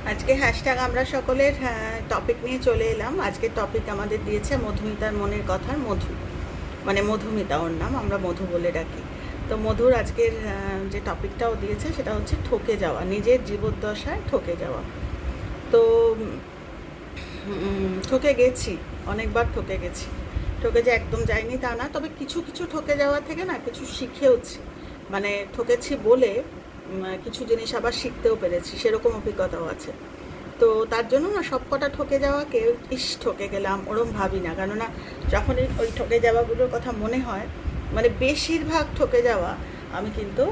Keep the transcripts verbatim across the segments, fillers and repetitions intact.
আজকে হ্যাশট্যাগ আমরা সকলের টপিক নিয়ে চলে এলাম। আজকের টপিক আমাদের দিয়েছে মধুমিতার মনের কথার মধু, মানে মধুমিতা ওর নাম, আমরা মধু বলে ডাকি। তো মধুর আজকের যে টপিকটাও দিয়েছে সেটা হচ্ছে ঠকে যাওয়া, নিজের জীবদ্দশায় ঠকে যাওয়া। তো ঠকে গেছি, অনেকবার ঠকে গেছি। ঠকে যে একদম যায়নি তা না, তবে কিছু কিছু ঠকে যাওয়া থেকে না কিছু শিখেওছি, মানে ঠকেছি বলে কিছু জিনিস আবার শিখতেও পেরেছি, সেরকম অভিজ্ঞতাও আছে। তো তার জন্য না সব কটা ঠকে যাওয়াকে ইস ঠকে গেলাম ওরম ভাবি না, কেননা যখন ওই ঠকে যাওয়াগুলোর কথা মনে হয়, মানে বেশিরভাগ ঠকে যাওয়া আমি কিন্তু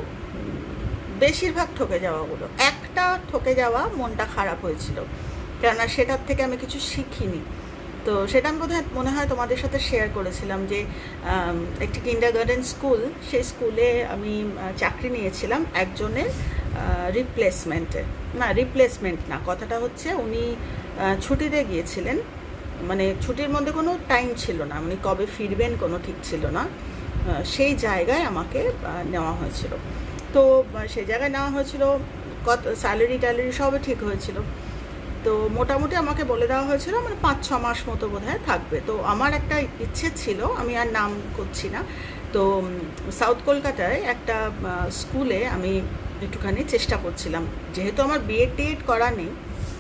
বেশিরভাগ ঠকে যাওয়াগুলো একটা ঠকে যাওয়া মনটা খারাপ হয়েছিল, কেননা সেটার থেকে আমি কিছু শিখিনি। তো সেটা আমি বোধহয় মনে হয় তোমাদের সাথে শেয়ার করেছিলাম যে একটি কিন্ডারগার্টেন স্কুল, সেই স্কুলে আমি চাকরি নিয়েছিলাম একজনের রিপ্লেসমেন্টে। না রিপ্লেসমেন্ট না, কথাটা হচ্ছে উনি ছুটিতে গিয়েছিলেন, মানে ছুটির মধ্যে কোনো টাইম ছিল না, উনি কবে ফিরবেন কোনো ঠিক ছিল না। সেই জায়গায় আমাকে নেওয়া হয়েছিল। তো সেই জায়গায় নেওয়া হয়েছিল, কত স্যালারি ট্যালারি সবই ঠিক হয়েছিল। তো মোটামুটি আমাকে বলে দেওয়া হয়েছিল মানে পাঁচ ছ মাস মতো বোধহয় থাকবে। তো আমার একটা ইচ্ছে ছিল, আমি আর নাম করছি না, তো সাউথ কলকাতায় একটা স্কুলে আমি একটুখানি চেষ্টা করছিলাম, যেহেতু আমার বিএড টিএড করা নেই,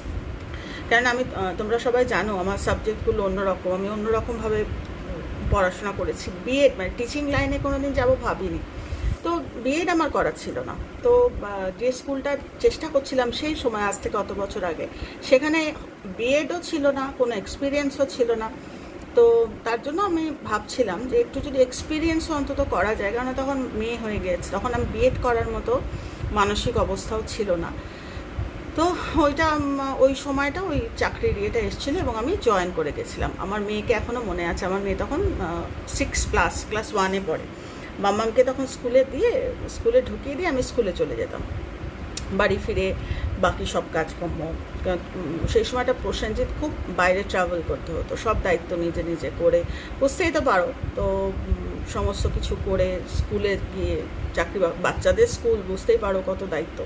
কারণ আমি তোমরা সবাই জানো আমার সাবজেক্টগুলো অন্যরকম, আমি অন্যরকমভাবে পড়াশোনা করেছি। বিএড মানে টিচিং লাইনে কোনো দিন যাবো ভাবিনি, তো বিএড আমার করা ছিল না। তো যে স্কুলটা চেষ্টা করছিলাম সেই সময়, আজ থেকে অত বছর আগে, সেখানে বিএডও ছিল না, কোনো এক্সপিরিয়েন্সও ছিল না। তো তার জন্য আমি ভাবছিলাম যে একটু যদি এক্সপিরিয়েন্সও অন্তত করা যায়, কারণ তখন মেয়ে হয়ে গেছে, তখন আমি বিএড করার মতো মানসিক অবস্থাও ছিল না। তো ওইটা ওই সময়টা ওই চাকরির ইয়েটা এসেছিলো এবং আমি জয়েন করে গেছিলাম। আমার মেয়েকে এখনও মনে আছে, আমার মেয়ে তখন সিক্স প্লাস ক্লাস ওয়ানে পড়ে। মাম্মামকে তখন স্কুলে দিয়ে স্কুলে ঢুকিয়ে দিয়ে আমি স্কুলে চলে যেতাম, বাড়ি ফিরে বাকি সব কাজকর্ম। সেই সময়টা প্রসেনজিৎ খুব বাইরে ট্রাভেল করতে হতো, সব দায়িত্ব নিজে নিজে করে, বুঝতেই তো পারো। তো সমস্ত কিছু করে স্কুলে গিয়ে চাকরি, বাচ্চাদের স্কুল বুঝতেই পারো কত দায়িত্ব।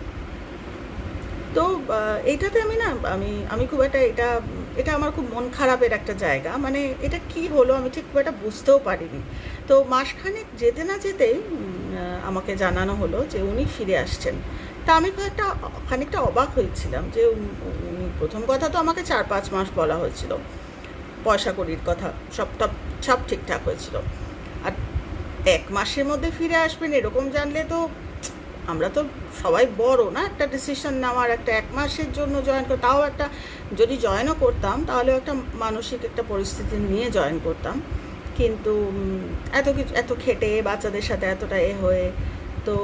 তো এইটাতে আমি না আমি আমি খুব একটা এটা এটা আমার খুব মন খারাপের একটা জায়গা, মানে এটা কি হলো আমি ঠিক খুব একটা বুঝতেও পারিনি। তো মাসখানেক যেতে না যেতেই আমাকে জানানো হলো যে উনি ফিরে আসছেন। তা আমি একটা খানিকটা অবাক হয়েছিলাম যে উনি, প্রথম কথা তো আমাকে চার পাঁচ মাস বলা হয়েছিল, পয়সা কড়ির কথা সবটা সব ঠিকঠাক হয়েছিল, আর এক মাসের মধ্যে ফিরে আসবেন এরকম জানলে তো, আমরা তো সবাই বড় না, একটা ডিসিশন নেওয়ার, একটা এক মাসের জন্য জয়েন করে, তাও একটা যদি জয়েনও করতাম তাহলেও একটা মানসিক একটা পরিস্থিতি নিয়ে জয়েন করতাম। কিন্তু এত কিছু এত খেটে বাচ্চাদের সাথে এতটা এ হয়ে, তো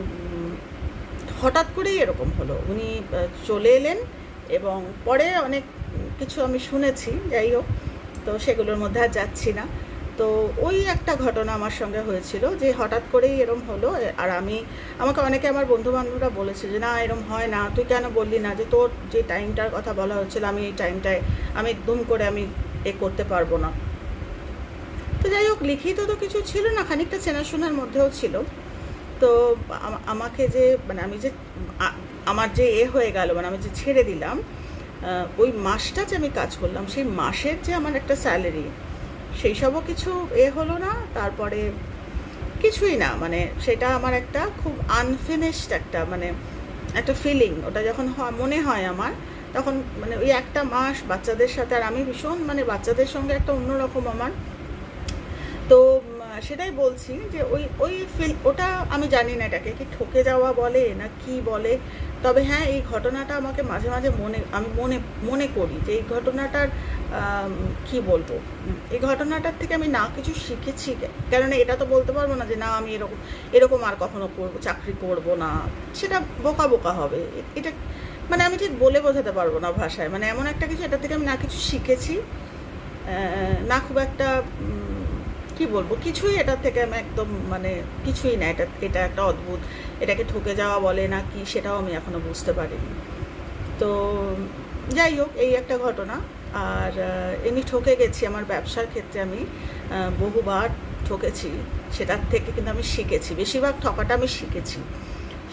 হঠাৎ করেই এরকম হলো, উনি চলে এলেন। এবং পরে অনেক কিছু আমি শুনেছি, যাই হোক, তো সেগুলোর মধ্যে আর যাচ্ছি না। তো ওই একটা ঘটনা আমার সঙ্গে হয়েছিল যে হঠাৎ করেই এরম হলো। আর আমি, আমাকে অনেকে আমার বন্ধুবান্ধবরা বলেছে যে না এরম হয় না, তুই কেন বললি না যে তোর যে টাইমটার কথা বলা হচ্ছিল আমি এই টাইমটায় আমি দুম করে আমি এ করতে পারবো না। তো যাই হোক, লিখিত তো কিছু ছিল না, খানিকটা চেনাশোনার মধ্যেও ছিল। তো আমাকে যে মানে আমি যে আমার যে এ হয়ে গেল, মানে আমি যে ছেড়ে দিলাম, ওই মাসটা যে আমি কাজ করলাম সেই মাসের যে আমার একটা স্যালারি, সেই সবও কিছু এ হলো না। তারপরে কিছুই না, মানে সেটা আমার একটা খুব আনফিনিশড একটা মানে একটা ফিলিং, ওটা যখন মনে হয় আমার, তখন মানে ওই একটা মাস বাচ্চাদের সাথে, আর আমি ভীষণ মানে বাচ্চাদের সঙ্গে একটা অন্যরকম আমার। তো সেটাই বলছি যে ওই ওই ফিল, ওটা আমি জানি না এটাকে কি ঠকে যাওয়া বলে না কি বলে, তবে হ্যাঁ এই ঘটনাটা আমাকে মাঝে মাঝে মনে আমি মনে মনে করি যে এই ঘটনাটার কি বলবো, এই ঘটনাটার থেকে আমি না কিছু শিখেছি, কেননা এটা তো বলতে পারবো না যে না আমি এরকম এরকম আর কখনো করবো চাকরি করব না, সেটা বোকা বোকা হবে। এটা মানে আমি ঠিক বলে বোঝাতে পারবো না ভাষায়, মানে এমন একটা কিছু, এটা থেকে আমি না কিছু শিখেছি, না খুব একটা কি বলবো, কিছুই এটা থেকে আমি একদম মানে কিছুই না, এটা এটা একটা অদ্ভুত, এটাকে ঠকে যাওয়া বলে না কি সেটাও আমি এখনো বুঝতে পারিনি। তো যাই হোক, এই একটা ঘটনা। আর এমনি ঠকে গেছি আমার ব্যবসার ক্ষেত্রে, আমি বহুবার ঠকেছি, সেটার থেকে কিন্তু আমি শিখেছি, বেশিরভাগ ঠকাটা আমি শিখেছি।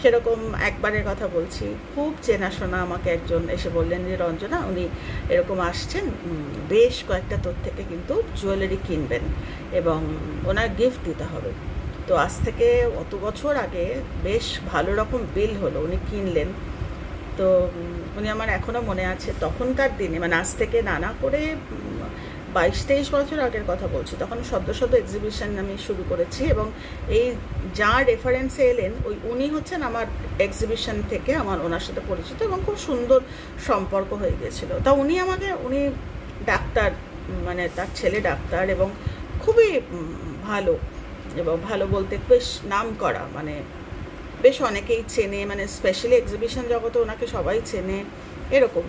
সেরকম একবারের কথা বলছি, খুব চেনাশোনা আমাকে একজন এসে বললেন যে রঞ্জনা উনি এরকম আসছেন, বেশ কয়েকটা তোর থেকে কিন্তু জুয়েলারি কিনবেন এবং ওনার গিফট দিতে হবে। তো আজ থেকে অত বছর আগে বেশ ভালো রকম বিল হলো, উনি কিনলেন। তো উনি আমার এখনও মনে আছে, তখনকার দিনে মানে আজ থেকে নানা করে বাইশ তেইশ বছর আগের কথা বলছি, তখন সদ্য সদ্য এক্সিবিশন আমি শুরু করেছি এবং এই যার রেফারেন্সে এলেন ওই উনি হচ্ছেন আমার এক্সিবিশন থেকে আমার ওনার সাথে পরিচিত এবং খুব সুন্দর সম্পর্ক হয়ে গিয়েছিল। তা উনি আমাকে, উনি ডাক্তার, মানে তার ছেলে ডাক্তার এবং খুবই ভালো, এবং ভালো বলতে বেশ নাম করা, মানে বেশ অনেকেই চেনে, মানে স্পেশালি এক্সিবিশন জগতে ওনাকে সবাই চেনে এরকম।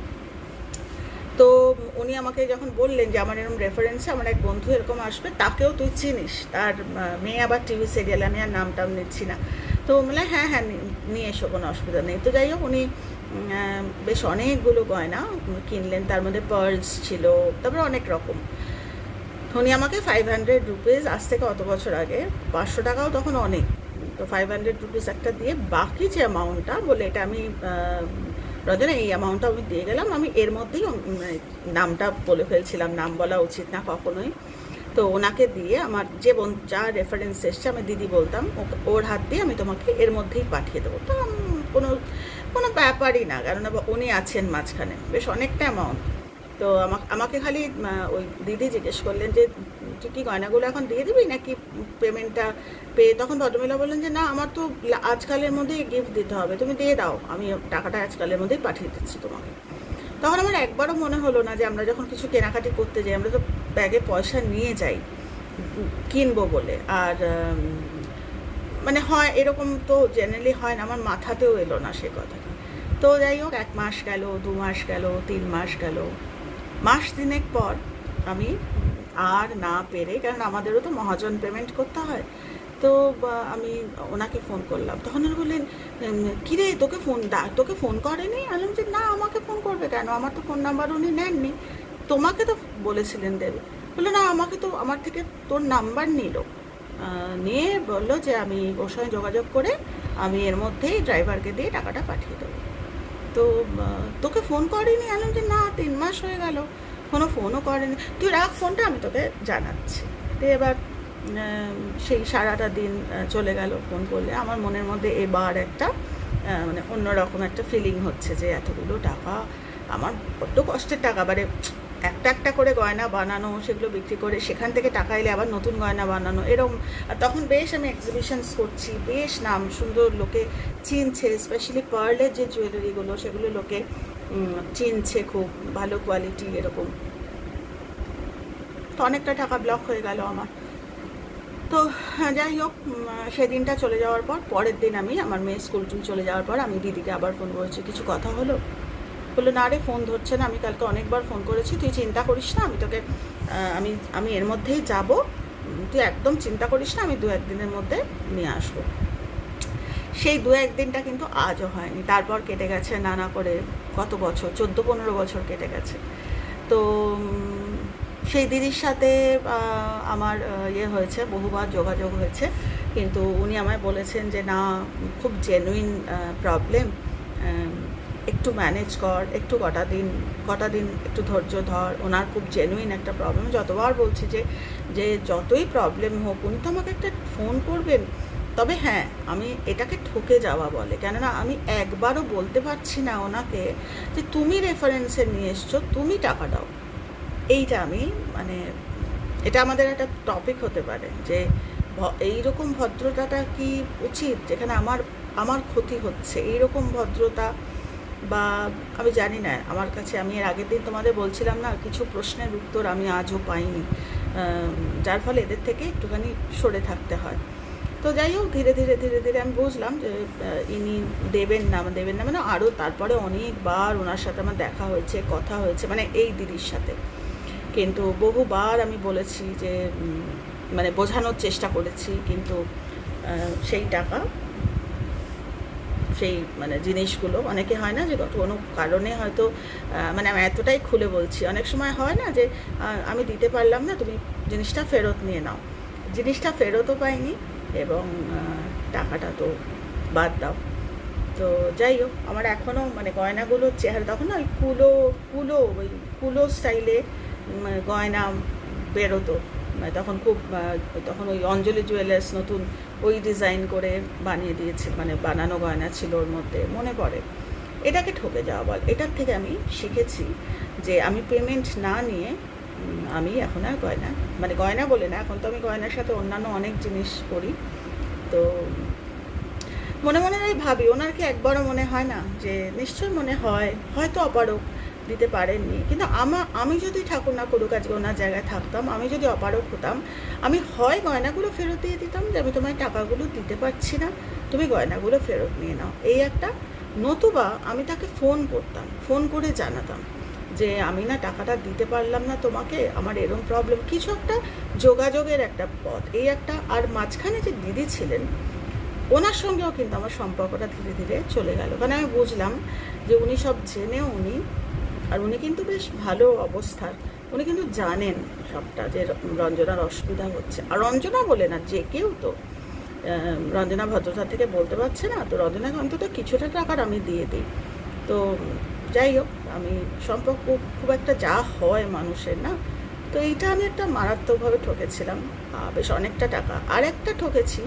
তো উনি আমাকে যখন বললেন যে আমার এরকম রেফারেন্সে আমার এক বন্ধু এরকম আসবে, তাকেও তুই চিনিস, তার মেয়ে আবার টিভি সিরিয়ালে, আমি আর নামটাও নিচ্ছি না। তো বলে হ্যাঁ হ্যাঁ নিয়ে এসো, কোনো অসুবিধা নেই। তো যাই হোক উনি বেশ অনেকগুলো গয়না কিনলেন, তার মধ্যে পার্লস ছিল, তারপরে অনেক রকম। উনি আমাকে ফাইভ হান্ড্রেড রুপিস, আজ থেকে অত বছর আগে পাঁচশো টাকাও তখন অনেক, তো ফাইভ হান্ড্রেড রুপিস একটা দিয়ে বাকি যে অ্যামাউন্টটা বলে এটা আমি রঞ্জনা এই অ্যামাউন্টটা আমি দিয়ে গেলাম, আমি এর মধ্যেই নামটা বলে ফেলছিলাম, নাম বলা উচিত না কখনোই। তো ওনাকে দিয়ে আমার যে যা রেফারেন্স এসছে আমি দিদি বলতাম, ওর হাত দিয়ে আমি তোমাকে এর মধ্যেই পাঠিয়ে দেবো। তো কোনো কোনো ব্যাপারই না, কারণ উনি আছেন মাঝখানে, বেশ অনেকটা অ্যামাউন্ট। তো আমাকে আমাকে খালি ওই দিদি জিজ্ঞেস করলেন যে তুই কি গয়নাগুলো এখন দিয়ে দিবি নাকি পেমেন্টটা পেয়ে, তখন ভদ্রমহিলা বললেন যে না আমার তো আজকালের মধ্যেই গিফট দিতে হবে, তুমি দিয়ে দাও, আমি টাকাটা আজকালের মধ্যেই পাঠিয়ে দিচ্ছি তোমাকে। তখন আমার একবারও মনে হলো না যে আমরা যখন কিছু কেনাকাটি করতে যাই আমরা তো ব্যাগে পয়সা নিয়ে যাই কিনবো বলে, আর মানে হয় এরকম তো জেনারেলি হয় না, আমার মাথাতেও এলো না সে কথাটা। তো যাই হোক এক মাস গেল, দু মাস গেল, তিন মাস গেল, মাস তিনেক পর আমি আর না পেরে, কারণ আমাদেরও তো মহাজন পেমেন্ট করতে হয়, তো আমি ওনাকে ফোন করলাম। তখন উনি বললেন কিরে তোকে ফোন তোকে ফোন করেনি? আমি বললাম যে না আমাকে ফোন করবে কেন, আমার তো ফোন নাম্বার উনি নেননি, তোমাকে তো বলেছিলেন দেবে। বললো না আমাকে তো আমার থেকে তোর নাম্বার নিল, নিয়ে বললো যে আমি ওর সঙ্গে যোগাযোগ করে আমি এর মধ্যেই ড্রাইভারকে দিয়ে টাকাটা পাঠিয়ে দেবো। তো তোকে ফোন করেনি? আমি যে না তিন মাস হয়ে গেল কোনো ফোনও করেনি, তুই রাখ ফোনটা আমি তোকে জানাচ্ছি। তো এবার সেই সারাটা দিন চলে গেল, ফোন করলে আমার মনের মধ্যে এবার একটা মানে অন্যরকম একটা ফিলিং হচ্ছে যে এতগুলো টাকা আমার বড্ড কষ্টের টাকা, মানে একটা একটা করে গয়না বানানো, সেগুলো বিক্রি করে সেখান থেকে টাকা এলে আবার নতুন গয়না বানানো এরকম। আর তখন বেশ আমি এক্সিবিশনস করছি, বেশ নাম সুন্দর, লোকে চিনছে, স্পেশালি পার্লের যে জুয়েলারিগুলো সেগুলো লোকে চিনছে, খুব ভালো কোয়ালিটি এরকম। তো অনেকটা টাকা ব্লক হয়ে গেল আমার। তো যাই হোক সেদিনটা চলে যাওয়ার পর পরের দিন আমি আমার মেয়ে স্কুল টুল চলে যাওয়ার পর আমি দিদিকে আবার ফোন করেছি, কিছু কথা হলো? বললো না রে ফোন ধরছে না, আমি কালকে অনেকবার ফোন করেছি, তুই চিন্তা করিস না, আমি তোকে আমি আমি এর মধ্যেই যাব, তুই একদম চিন্তা করিস না, আমি দু একদিনের মধ্যে নিয়ে আসবো। সেই দু একদিনটা কিন্তু আজও হয়নি, তারপর কেটে গেছে নানা করে কত বছর, চোদ্দো পনেরো বছর কেটে গেছে। তো সেই দিদির সাথে আমার ইয়ে হয়েছে, বহুবার যোগাযোগ হয়েছে, কিন্তু উনি আমায় বলেছেন যে না খুব জেনুইন প্রবলেম, একটু ম্যানেজ কর, একটু কটা দিন কটা দিন একটু ধৈর্য ধর, ওনার খুব জেনুইন একটা প্রবলেম। যতবার বলছি যে যে যতই প্রবলেম হোক উনি তো আমাকে একটা ফোন করবেন, তবে হ্যাঁ আমি এটাকে ঠকে যাওয়া বলে, কেননা আমি একবারও বলতে পারছি না ওনাকে যে তুমি রেফারেন্সে নিয়ে এসছো, তুমি টাকা দাও। এইটা আমি মানে এটা আমাদের একটা টপিক হতে পারে যে এইরকম ভদ্রতাটা কি উচিত, যেখানে আমার আমার ক্ষতি হচ্ছে, এইরকম ভদ্রতা। বা আমি জানি না, আমার কাছে আমি এর আগের দিন তোমাদের বলছিলাম না কিছু প্রশ্নের উত্তর আমি আজও পাইনি, যার ফলে এদের থেকে একটুখানি সরে থাকতে হয়। তো যাই হোক ধীরে ধীরে ধীরে ধীরে আমি বুঝলাম যে ইনি দেবেন না দেবেন না মানে আরও তারপরে অনেকবার ওনার সাথে আমার দেখা হয়েছে, কথা হয়েছে, মানে এই দিদির সাথে, কিন্তু বহুবার আমি বলেছি যে মানে বোঝানোর চেষ্টা করেছি, কিন্তু সেই টাকা সেই মানে জিনিসগুলো অনেকে হয় না যে কোনো কারণে হয়তো মানে আমি এতটাই খুলে বলছি, অনেক সময় হয় না যে আমি দিতে পারলাম না, তুমি জিনিসটা ফেরত নিয়ে নাও, জিনিসটা ফেরতও পাইনি এবং টাকাটা তো বাদ দাও। তো যাই হোক, আমার এখনও মানে গয়নাগুলোর চেহারা, তখন না ওই কুলো কুলো ওই কুলো স্টাইলে গয়না বেরোতো, মানে তখন খুব তখন ওই অঞ্জলি জুয়েলার্স নতুন ওই ডিজাইন করে বানিয়ে দিয়েছে, মানে বানানো গয়না ছিল ওর মধ্যে, মনে পড়ে। এটাকে ঠকে যাওয়া বল। এটার থেকে আমি শিখেছি যে আমি পেমেন্ট না নিয়ে আমি এখন আর গয়না, মানে গয়না বলে না, এখন তো আমি গয়নার সাথে অন্যান্য অনেক জিনিস করি। তো মনে মনে আমি ভাবি, ওনার কি একবারও মনে হয় না যে, নিশ্চয়ই মনে হয়, হয়তো অপারক দিতে পারেননি, কিন্তু আমা আমি যদি ঠাকুর না করুক আজকে ওনার জায়গায় থাকতাম, আমি যদি অপারক হতাম, আমি হয় গয়নাগুলো ফেরত দিয়ে দিতাম যে আমি তোমায় টাকাগুলো দিতে পারছি না, তুমি গয়নাগুলো ফেরত নিয়ে নাও, এই একটা, নতুবা আমি তাকে ফোন করতাম, ফোন করে জানাতাম যে আমি না টাকাটা দিতে পারলাম না তোমাকে, আমার এরকম প্রবলেম, কিছু একটা যোগাযোগের একটা পথ, এই একটা। আর মাঝখানে যে দিদি ছিলেন, ওনার সঙ্গেও কিন্তু আমার সম্পর্কটা ধীরে ধীরে চলে গেল, কারণ আমি বুঝলাম যে উনি সব জেনেও উনি, আর উনি কিন্তু বেশ ভালো অবস্থার, উনি কিন্তু জানেন সবটা যে রঞ্জনার অসুবিধা হচ্ছে। আর রঞ্জনা বলে না, যে কেউ তো, রঞ্জনা ভদ্রতা থেকে বলতে পারছে না, তো রঞ্জনাকে অন্তত কিছুটা টাকার আমি দিয়ে দিই। তো যাই হোক, আমি সম্পর্ক খুব একটা যা হয় মানুষের না, তো এইটা আমি একটা মারাত্মকভাবে ঠকেছিলাম, বেশ অনেকটা টাকা। আর একটা ঠকেছি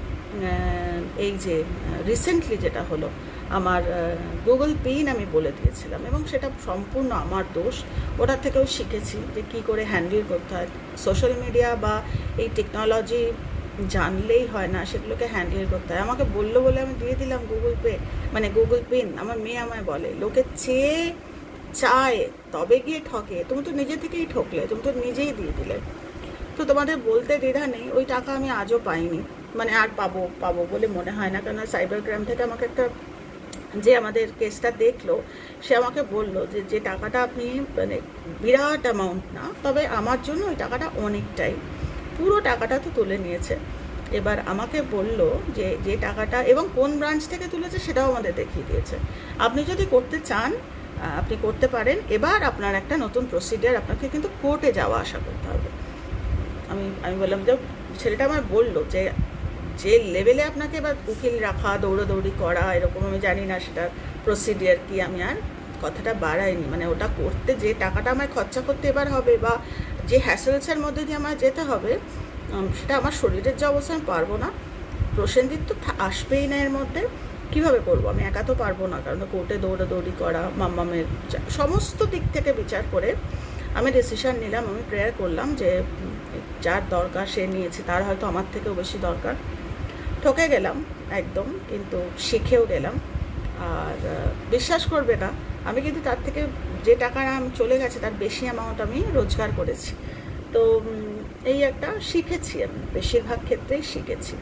এই যে রিসেন্টলি যেটা হলো, আমার গুগল পিন আমি বলে দিয়েছিলাম, এবং সেটা সম্পূর্ণ আমার দোষ। ওটার থেকেও শিখেছি যে কী করে হ্যান্ডেল করতে হয় সোশ্যাল মিডিয়া বা এই টেকনোলজি, জানলেই হয় না, সেগুলোকে হ্যান্ডেল করতে হয়। আমাকে বললো বলে আমি দিয়ে দিলাম গুগল পে, মানে গুগল পিন। আমার মেয়ে আমায় বলে, লোকে চেয়ে চায় তবে গিয়ে ঠকে, তুমি তো নিজে থেকেই ঠকলে, তুমি তো নিজেই দিয়ে দিলে। তো তোমাদের বলতে দ্বিধা নেই, ওই টাকা আমি আজও পাইনি, মানে আর পাবো পাবো বলে মনে হয় না, কেন সাইবার ক্রাইম থেকে আমাকে একটা, যে আমাদের কেসটা দেখলো, সে আমাকে বললো যে যে টাকাটা আপনি, মানে বিরাট অ্যামাউন্ট না, তবে আমার জন্য ওই টাকাটা অনেকটাই, পুরো টাকাটা তো তুলে নিয়েছে। এবার আমাকে বলল যে যে টাকাটা, এবং কোন ব্রাঞ্চ থেকে তুলেছে সেটাও আমাদের দেখিয়ে দিয়েছে, আপনি যদি করতে চান আপনি করতে পারেন, এবার আপনার একটা নতুন প্রসিডিয়ার, আপনাকে কিন্তু কোর্টে যাওয়া আসা করতে হবে। আমি আমি বললাম যে, ছেলেটা আমায় বললো যে যে লেভেলে আপনাকে এবার উকিল রাখা, দৌড়োদৌড়ি করা, এরকম আমি জানি না সেটার প্রসিডিয়ার কি, আমি আর কথাটা বাড়াইনি। মানে ওটা করতে যে টাকাটা আমায় খরচা করতে এবার হবে, বা যে হ্যাসেলসের মধ্যে দিয়ে আমায় যেতে হবে, সেটা আমার শরীরের যে অবস্থা, আমি পারবো না। প্রসেনজিৎ তো আসবেই না এর মধ্যে, কীভাবে করবো, আমি একা তো পারবো না, কারণ কোর্টে দৌড়াদৌড়ি করা, মাম্মামের সমস্ত দিক থেকে বিচার করে আমি ডিসিশান নিলাম, আমি প্রেয়ার করলাম যে যার দরকার সে নিয়েছে, তার হয়তো আমার থেকেও বেশি দরকার। ঠকে গেলাম একদম, কিন্তু শিখেও গেলাম। আর বিশ্বাস করবে না, আমি কিন্তু তার থেকে যে টাকা আমি চলে গেছে তার বেশি অ্যামাউন্ট আমি রোজগার করেছি। তো এই একটা শিখেছি, আমি বেশিরভাগ ক্ষেত্রেই শিখেছি।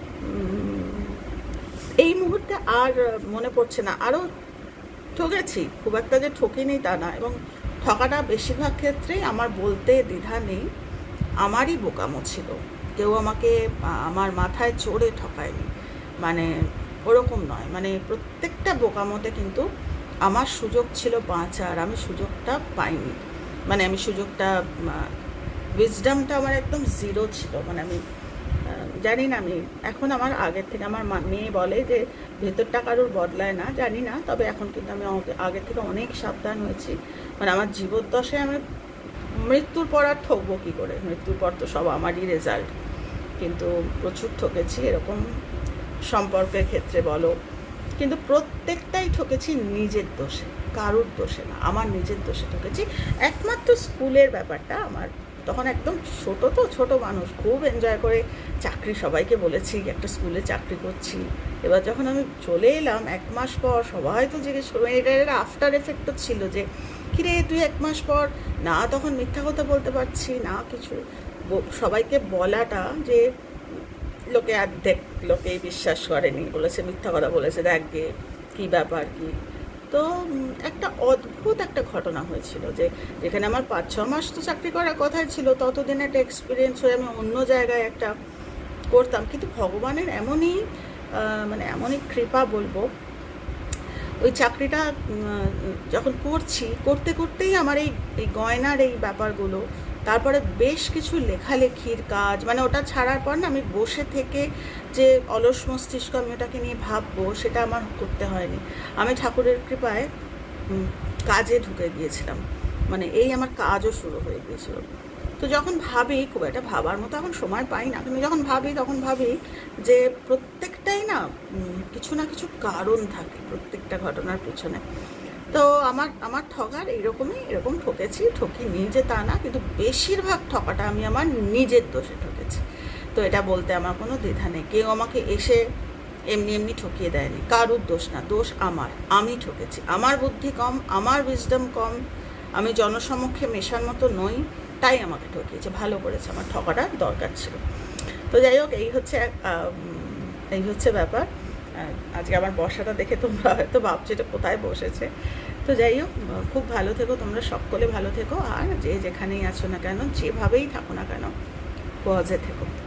এই মুহূর্তে আর মনে পড়ছে না, আরও ঠকেছি, খুব একটা যে ঠকিনি তা না, এবং ঠকাটা বেশিরভাগ ক্ষেত্রেই আমার বলতে দ্বিধা নেই, আমারই বোকামো ছিল, কেউ আমাকে আমার মাথায় চড়ে ঠকায়নি, মানে ওরকম নয়, মানে প্রত্যেকটা বোকামোতে কিন্তু আমার সুযোগ ছিল বাঁচার, আমি সুযোগটা পাইনি, মানে আমি সুযোগটা, উইজডমটা আমার একদম জিরো ছিল, মানে আমি জানি না, আমি এখন আমার আগের থেকে, আমার মেয়ে বলে যে ভেতরটা কারোর বদলায় না, জানি না, তবে এখন কিন্তু আমি আগের থেকে অনেক সাবধান হয়েছি। মানে আমার জীবদ্দশায় আমি মৃত্যুর পর আর ঠকবো কী করে, মৃত্যুর পর তো সব আমারই রেজাল্ট, কিন্তু প্রচুর ঠকেছি এরকম সম্পর্কের ক্ষেত্রে বলো, কিন্তু প্রত্যেকটাই ঠকেছি নিজের দোষে, কারোর দোষে না, আমার নিজের দোষে ঠকেছি। একমাত্র স্কুলের ব্যাপারটা, আমার তখন একদম ছোটো তো, ছোটো মানুষ, খুব এনজয় করে চাকরি, সবাইকে বলেছি একটা স্কুলে চাকরি করছি। এবার যখন আমি চলে এলাম এক মাস পর, সবাই তো জিজ্ঞেস করবে, এটার আফটার এফেক্টও ছিল যে কিরে তুই এক মাস পর, না তখন মিথ্যা কথা বলতে পারছি না কিছু, সবাইকে বলাটা যে লোকে অর্ধেক লোকেই বিশ্বাস করেনি, বলেছে মিথ্যা কথা বলেছে, দেখ গে কী ব্যাপার কি। তো একটা অদ্ভুত একটা ঘটনা হয়েছিল, যে যেখানে আমার পাঁচ ছ মাস তো চাকরি করার কথাই ছিল, ততদিন একটা এক্সপিরিয়েন্স হয়ে আমি অন্য জায়গায় একটা করতাম, কিন্তু ভগবানের এমনই মানে এমনই কৃপা বলবো, ওই চাকরিটা যখন করছি, করতে করতেই আমার এই এই গয়নার এই ব্যাপারগুলো তারপরে বেশ কিছু লেখালেখির কাজ, মানে ওটা ছাড়ার পর না আমি বসে থেকে যে অলস মস্তিষ্ক আমি ওটাকে নিয়ে ভাববো সেটা আমার করতে হয়নি। আমি ঠাকুরের কৃপায় কাজে ঢুকে গিয়েছিলাম, মানে এই আমার কাজও শুরু হয়ে গিয়েছিল। তো যখন ভাবি, খুব একটা ভাবার মতো এখন সময় পাই না, কিন্তু যখন ভাবি তখন ভাবি যে প্রত্যেকটাই না কিছু না কিছু কারণ থাকে প্রত্যেকটা ঘটনার পিছনে। তো আমার আমার ঠকার এইরকমই, এরকম ঠকেছি, ঠকিনি যে তা না, কিন্তু বেশিরভাগ ঠকাটা আমি আমার নিজের দোষে ঠকেছি। তো এটা বলতে আমার কোনো দ্বিধা নেই। কেউ আমাকে এসে এমনি এমনি ঠকিয়ে দেয়নি, কারুর দোষ না, দোষ আমার, আমি ঠকেছি। আমার বুদ্ধি কম, আমার উইজডম কম, আমি জনসমক্ষে মেশার মতো নই, তাই আমাকে ঠকিয়েছে। ভালো করেছে, আমার ঠকাটা দরকার ছিল। তো যাই হোক, এই হচ্ছে এই হচ্ছে ব্যাপার। আজকে আমার বসাটা দেখে তোমরা হয়তো ভাবছো এটা কোথায় বসেছে। তো যাই হোক, খুব ভালো থেকো তোমরা, সকলে ভালো থেকো, আর যে যেখানেই আছো না কেন, যেভাবেই থাকো না কেন, পজে থেকো।